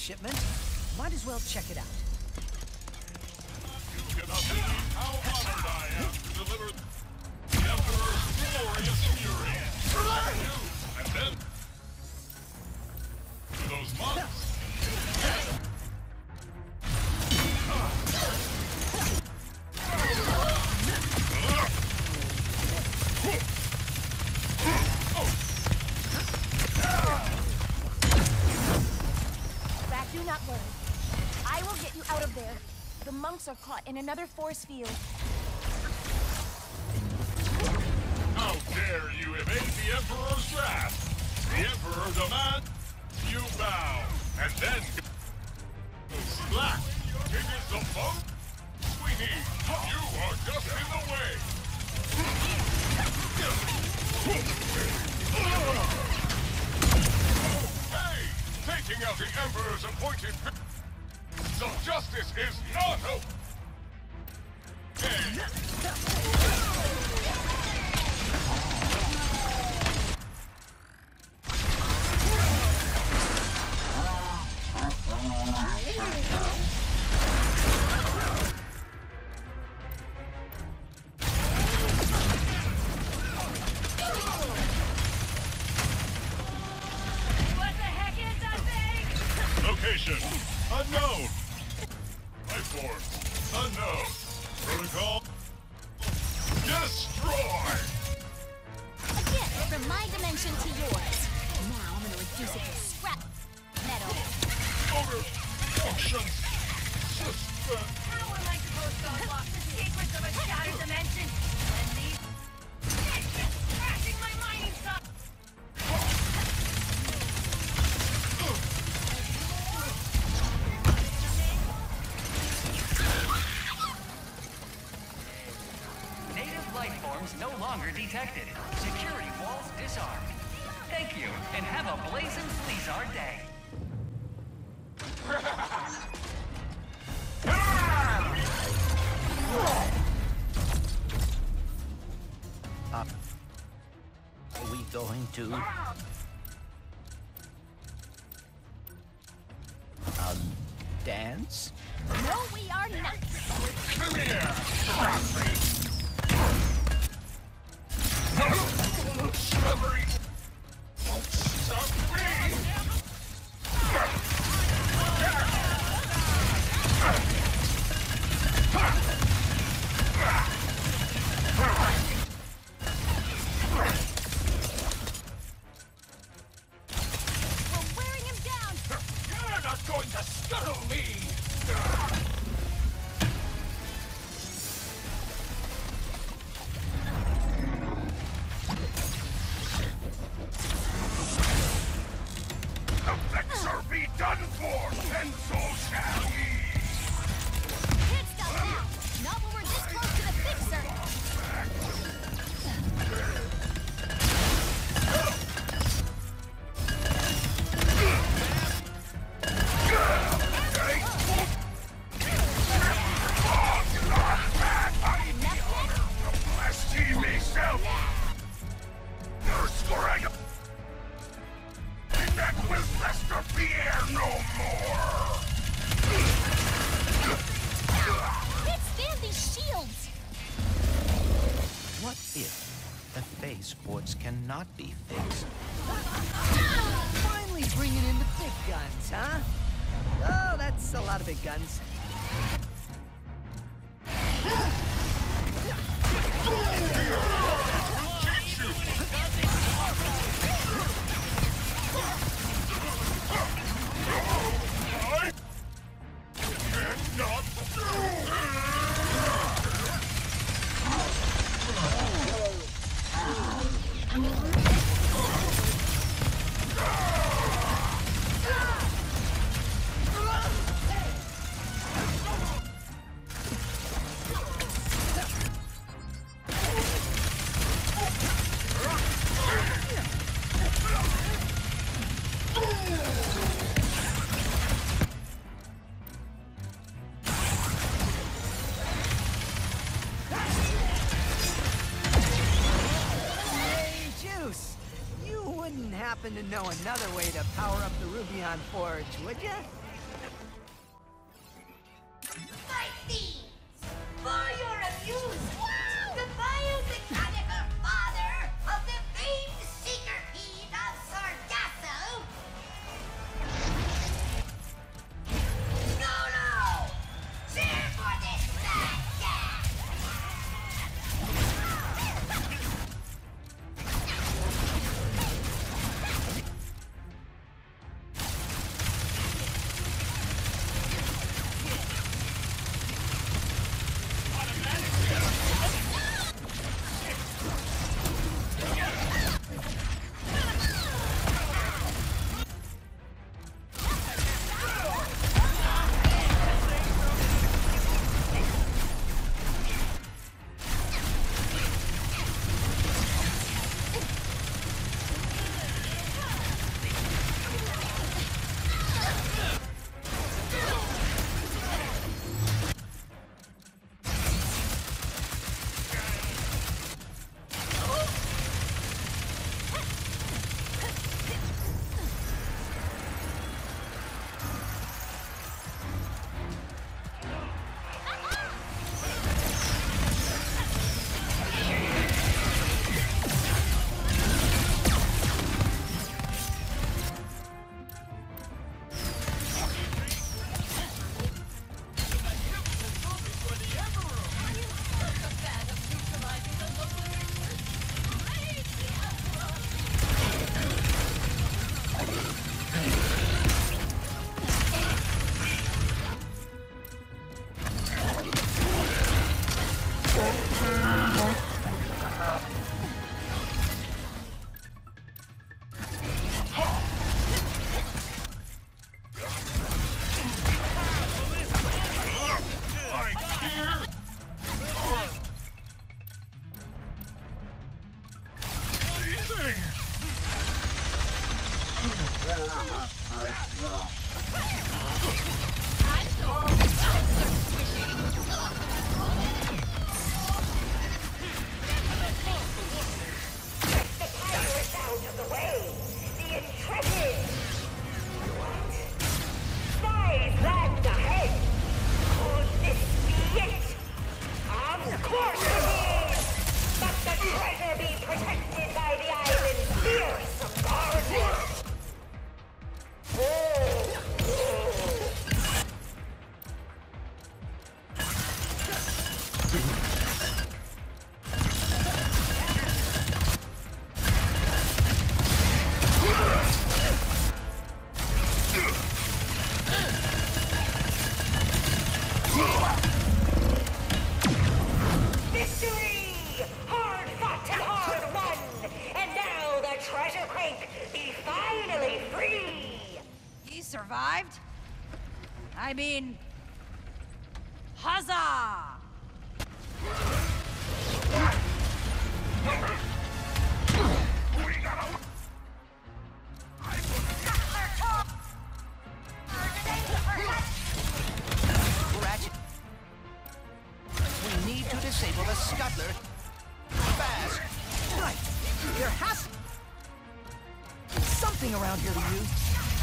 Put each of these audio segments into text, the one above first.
shipment. Might as well check it out. You cannot believe how honored I am to deliver the Emperor's glorious fury. And then to those monks. Rat, do not worry. I will get you out of there. The monks are caught in another force field. How dare you evade the Emperor's wrath? The Emperor demands you bow, and then splat. It is the boat we need. You are just in the way. Hey, taking out the Emperor's appointed. So justice is not hope. What the heck is that thing? Location unknown. Life forms unknown. Protocol destroy. A gift from my dimension to yours. Now I'm gonna reduce it to scrap metal. Over functions. Suspense. How am I supposed to unlock the secrets of a shattered dimension? And these... It's just crashing my mining stuff! Native life forms no longer detected. Security walls disarmed. Thank you, and have a blazing Fleazard day. Are we going to... dance? No, we are not! Come here. Slippery. Won't stop me. We're wearing him down! You're not going to scuttle me. The Vexor be done for, and so shall ye! Hit stuff now! Not when we're this close to the fixer! Bless ye myself! You're scoring! That will Lester Pierre no more! Can't stand these shields! What if the phase ports cannot be fixed? Finally bringing in the big guns, huh? Oh, that's a lot of big guns. happen to know another way to power up the Rubion Forge, would ya? survived? I mean... Huzzah! Ratchet. We need to disable the scuttler. Fast. Right. There has to be something around here to use.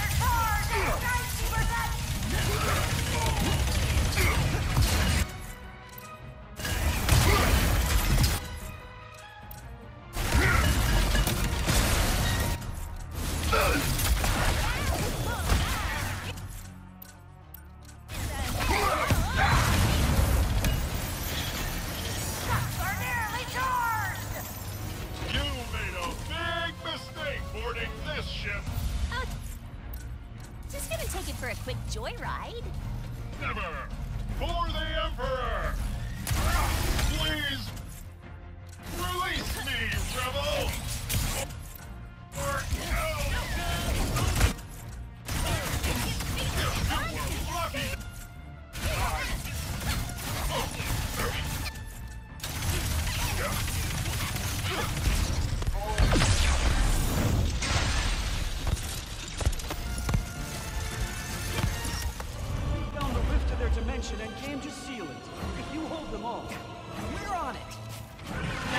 You made a big mistake boarding this ship. Oh, just gonna take it for a quick joyride. Never. For the Emperor. Please. Release me, rebel. Or else. You were lucky. Found the rift to their dimension and came to seal it. If you hold them all. We're on it.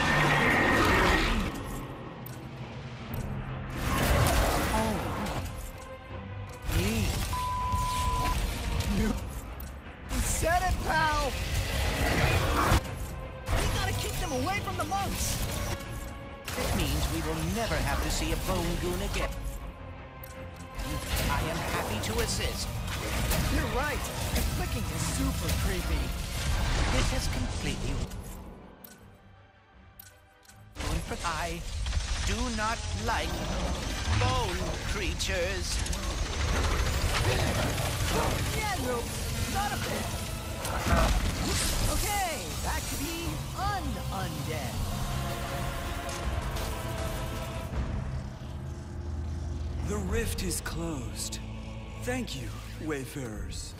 Oh. Me. You said it, pal. We gotta keep them away from the monks. It means we will never have to see a bone goon again. I am happy to assist. You're right. The clicking is super creepy. It has completely... I do not like bone creatures. Yeah, no, not a bit. Okay, back to the undead. The rift is closed. Thank you, Wayfarers.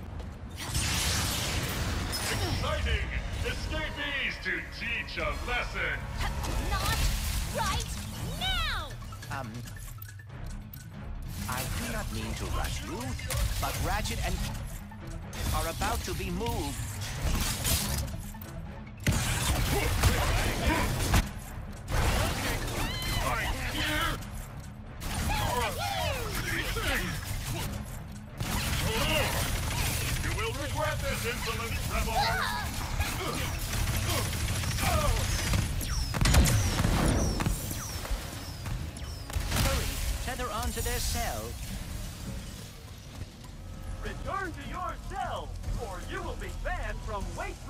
Exciting! Escapees to teach a lesson! Not right now! I do not mean to rush you, but Ratchet and are about to be moved. You will regret this, insolent rebel! Hurry, tether onto their cell. Return to your cell, or you will be banned from Wayfarers.